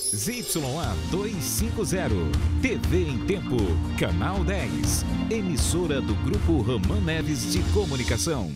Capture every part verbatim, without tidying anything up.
Z Y A duzentos e cinquenta, T V em Tempo, Canal dez, emissora do Grupo Roman Neves de Comunicação.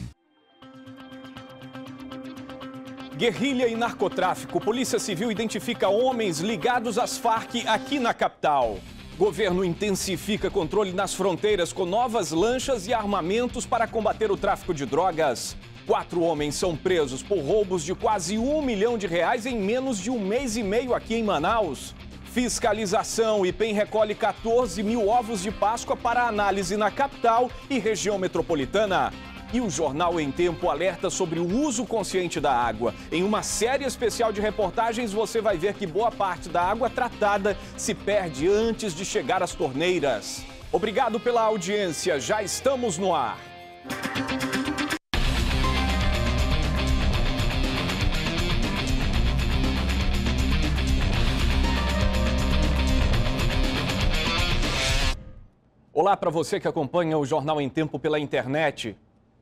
Guerrilha e narcotráfico. Polícia Civil identifica homens ligados às Farc aqui na capital. Governo intensifica controle nas fronteiras com novas lanchas e armamentos para combater o tráfico de drogas. Quatro homens são presos por roubos de quase um milhão de reais em menos de um mês e meio aqui em Manaus. Fiscalização. IPEM recolhe quatorze mil ovos de Páscoa para análise na capital e região metropolitana. E o Jornal em Tempo alerta sobre o uso consciente da água. Em uma série especial de reportagens, você vai ver que boa parte da água tratada se perde antes de chegar às torneiras. Obrigado pela audiência. Já estamos no ar. Olá para você que acompanha o Jornal em Tempo pela internet.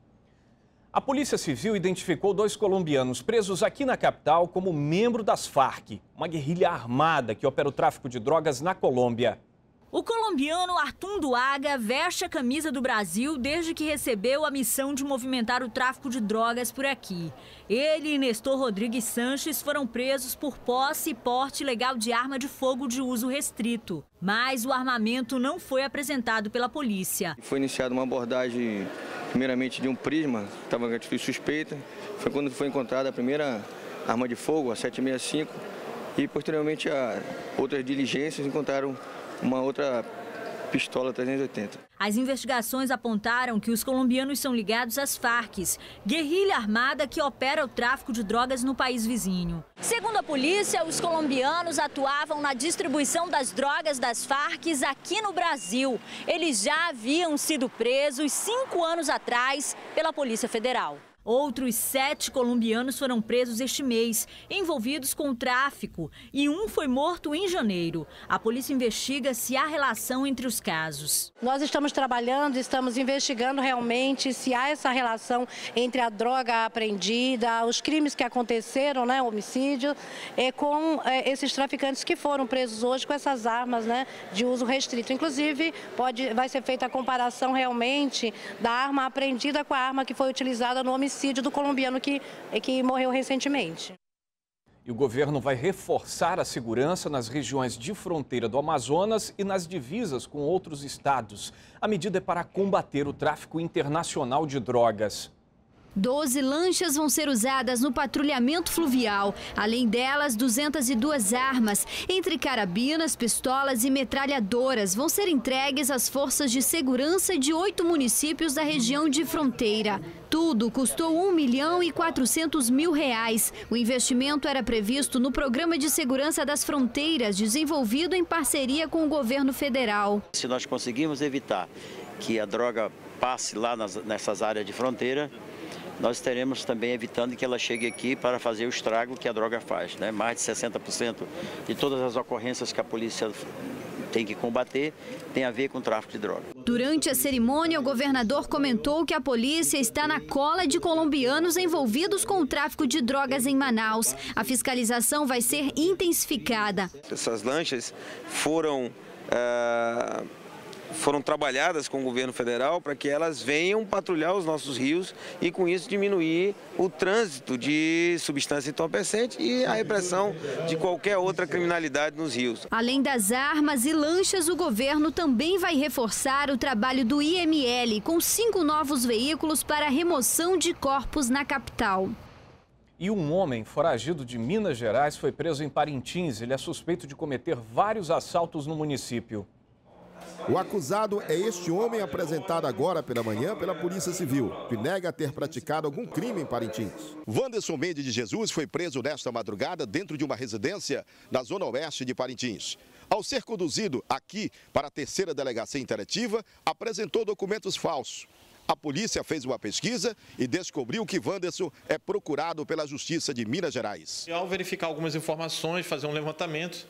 A Polícia Civil identificou dois colombianos presos aqui na capital como membro das Farc, uma guerrilha armada que opera o tráfico de drogas na Colômbia. O colombiano Artum Duaga veste a camisa do Brasil desde que recebeu a missão de movimentar o tráfico de drogas por aqui. Ele e Nestor Rodrigues Sanches foram presos por posse e porte ilegal de arma de fogo de uso restrito. Mas o armamento não foi apresentado pela polícia. Foi iniciada uma abordagem, primeiramente de um prisma, estava suspeita. Foi quando foi encontrada a primeira arma de fogo, a sete seis cinco, e posteriormente a outras diligências encontraram uma outra pistola trezentos e oitenta. As investigações apontaram que os colombianos são ligados às Farc, guerrilha armada que opera o tráfico de drogas no país vizinho. Segundo a polícia, os colombianos atuavam na distribuição das drogas das Farc aqui no Brasil. Eles já haviam sido presos cinco anos atrás pela Polícia Federal. Outros sete colombianos foram presos este mês, envolvidos com o tráfico, e um foi morto em janeiro. A polícia investiga se há relação entre os casos. Nós estamos trabalhando, estamos investigando realmente se há essa relação entre a droga apreendida, os crimes que aconteceram, né, homicídio, é, com é, esses traficantes que foram presos hoje com essas armas, né, de uso restrito. Inclusive, pode, vai ser feita a comparação realmente da arma apreendida com a arma que foi utilizada no homicídio do colombiano que, que morreu recentemente. E o governo vai reforçar a segurança nas regiões de fronteira do Amazonas e nas divisas com outros estados. A medida é para combater o tráfico internacional de drogas. doze lanchas vão ser usadas no patrulhamento fluvial. Além delas, duzentas e duas armas, entre carabinas, pistolas e metralhadoras, vão ser entregues às forças de segurança de oito municípios da região de fronteira. Tudo custou um milhão e quatrocentos mil reais. O investimento era previsto no Programa de Segurança das Fronteiras, desenvolvido em parceria com o governo federal. Se nós conseguirmos evitar que a droga passe lá nas, nessas áreas de fronteira, nós estaremos também evitando que ela chegue aqui para fazer o estrago que a droga faz, né? Mais de sessenta por cento de todas as ocorrências que a polícia tem que combater tem a ver com o tráfico de droga. Durante a cerimônia, o governador comentou que a polícia está na cola de colombianos envolvidos com o tráfico de drogas em Manaus. A fiscalização vai ser intensificada. Essas lanchas foram... Uh... foram trabalhadas com o governo federal para que elas venham patrulhar os nossos rios e com isso diminuir o trânsito de substância entorpecente e a repressão de qualquer outra criminalidade nos rios. Além das armas e lanchas, o governo também vai reforçar o trabalho do I M L com cinco novos veículos para a remoção de corpos na capital. E um homem foragido de Minas Gerais foi preso em Parintins. Ele é suspeito de cometer vários assaltos no município. O acusado é este homem apresentado agora pela manhã pela Polícia Civil, que nega ter praticado algum crime em Parintins. Wanderson Mendes de Jesus foi preso nesta madrugada dentro de uma residência na zona oeste de Parintins. Ao ser conduzido aqui para a terceira delegacia interativa, apresentou documentos falsos. A polícia fez uma pesquisa e descobriu que Wanderson é procurado pela Justiça de Minas Gerais. Ao verificar algumas informações, fazer um levantamento,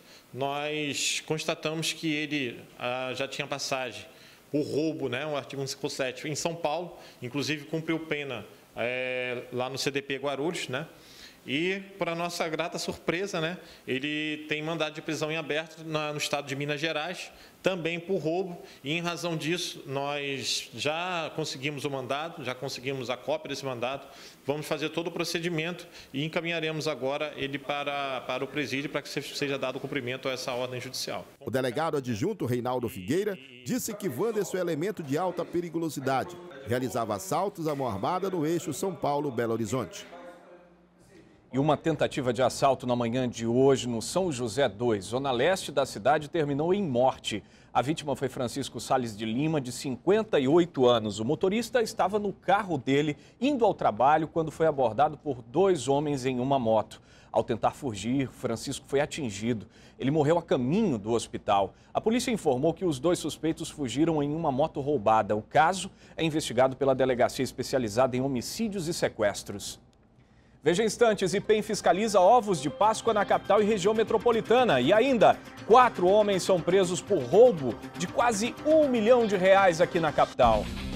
nós constatamos que ele ah, já tinha passagem por roubo, né, o artigo cento e cinquenta e sete, em São Paulo, inclusive cumpriu pena é, lá no C D P Guarulhos, né, E, para nossa grata surpresa, né, ele tem mandado de prisão em aberto na, no estado de Minas Gerais, também por roubo, e em razão disso nós já conseguimos o mandado, já conseguimos a cópia desse mandado, vamos fazer todo o procedimento e encaminharemos agora ele para, para o presídio para que seja dado cumprimento a essa ordem judicial. O delegado adjunto Reinaldo Figueira disse que Wanderson é elemento de alta periculosidade. Realizava assaltos à mão armada no eixo São Paulo-Belo Horizonte. E uma tentativa de assalto na manhã de hoje no São José dois, zona leste da cidade, terminou em morte. A vítima foi Francisco Salles de Lima, de cinquenta e oito anos. O motorista estava no carro dele, indo ao trabalho, quando foi abordado por dois homens em uma moto. Ao tentar fugir, Francisco foi atingido. Ele morreu a caminho do hospital. A polícia informou que os dois suspeitos fugiram em uma moto roubada. O caso é investigado pela Delegacia Especializada em Homicídios e Sequestros. Veja instantes, I P E M fiscaliza ovos de Páscoa na capital e região metropolitana. E ainda, quatro homens são presos por roubo de quase um milhão de reais aqui na capital.